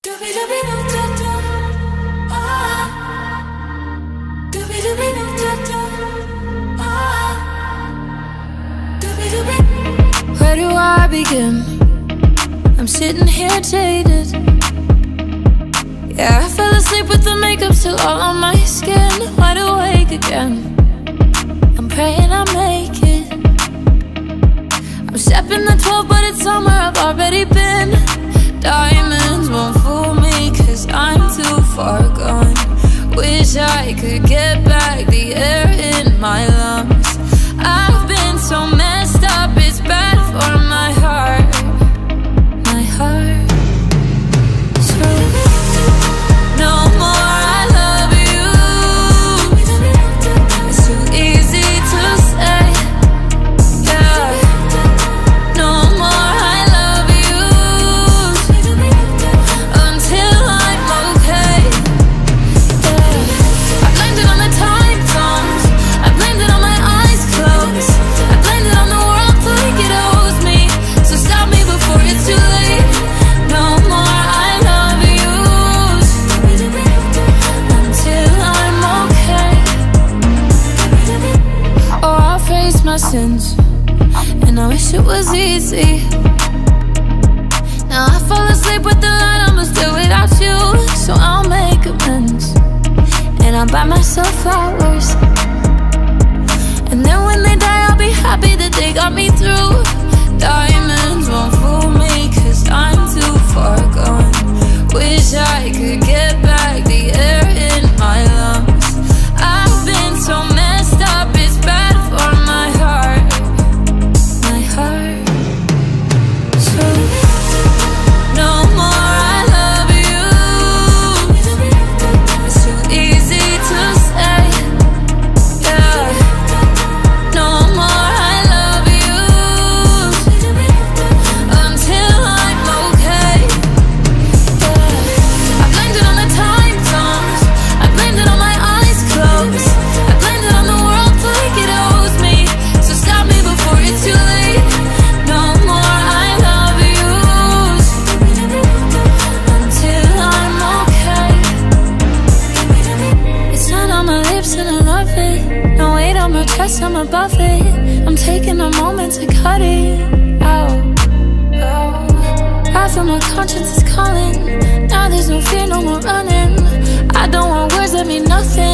Where do I begin? I'm sitting here jaded. Yeah, I fell asleep with the makeup still all on my skin. Wide awake again, I'm praying I make it. I'm stepping the 12, but it's somewhere I've already been. Diamonds won't fool me, cause I'm too far gone. Wish I could get back the air in my lungs. I've been so messed up, it's bad for my heart. My heart. So no more I love you. It's too easy to say. Yeah. No more I love you until I'm okay. Yeah. I blamed it on the time zones, I blamed it on my eyes closed, I blamed it on the world like it owes me. So stop me before it's too late. No more I love you until I'm okay. Oh, I'll face my sins, and I wish it was easy. Now I fall asleep with the light, I'ma still without you. So I'll make amends, and I'll buy myself flowers. And then when they die, I'll be happy that they got me through. Diamonds won't fool me, cause I'm too far gone. Wish I could get back the air in my lungs. I've been so messed up, it's bad for my heart. My heart. So no more I love you. It's too easy to say. Yeah. No more I love you until I'm okay. Yeah. I blamed it on the time zones, I blamed it on my eyes closed, I blamed it on the world like it owes me. So stop me before it's too late. No more I love you until I'm okay. It's not on my lips and I love it. No weight on my chest, I'm above it. I'm taking a moment to cut it out. I feel my conscience is calling. Now there's no fear, no more running. I don't want words that mean nothing.